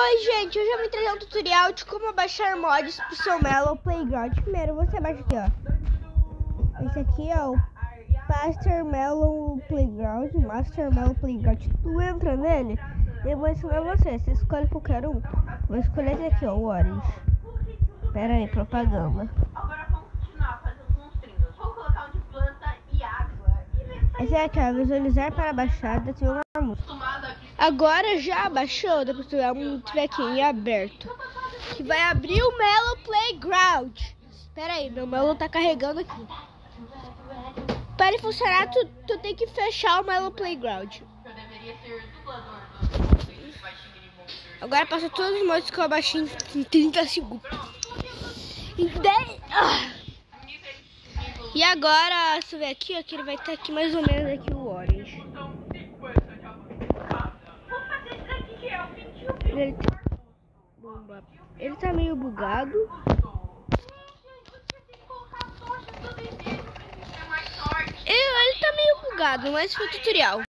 Oi gente, hoje eu vim trazer um tutorial de como baixar mods pro seu Mellow Playground. Primeiro você baixa aqui, ó. Esse aqui é o Master Mellow Playground. Tu entra nele e eu vou ensinar você. Você escolhe qualquer um. Vou escolher esse aqui, ó, o Orange. Pera aí, propaganda. Agora vamos continuar fazendo monstrinhos. Vou colocar um de planta e água. Esse aqui, ó, visualizar para baixar, tem uma música. Agora já baixou, depois tu tiver aqui em aberto, que vai abrir o Mellow Playground. Espera aí, meu Mellow tá carregando aqui. Para ele funcionar, tu tem que fechar o Mellow Playground. Eu deveria ser dublador do Agora passa todos os mods que eu baixei em 30 segundos. Em 10... E agora, se eu ver aqui, ó, que ele vai estar aqui mais ou menos aqui o Orange. Ele tá meio bugado. Ele tá meio bugado, mas foi tutorial.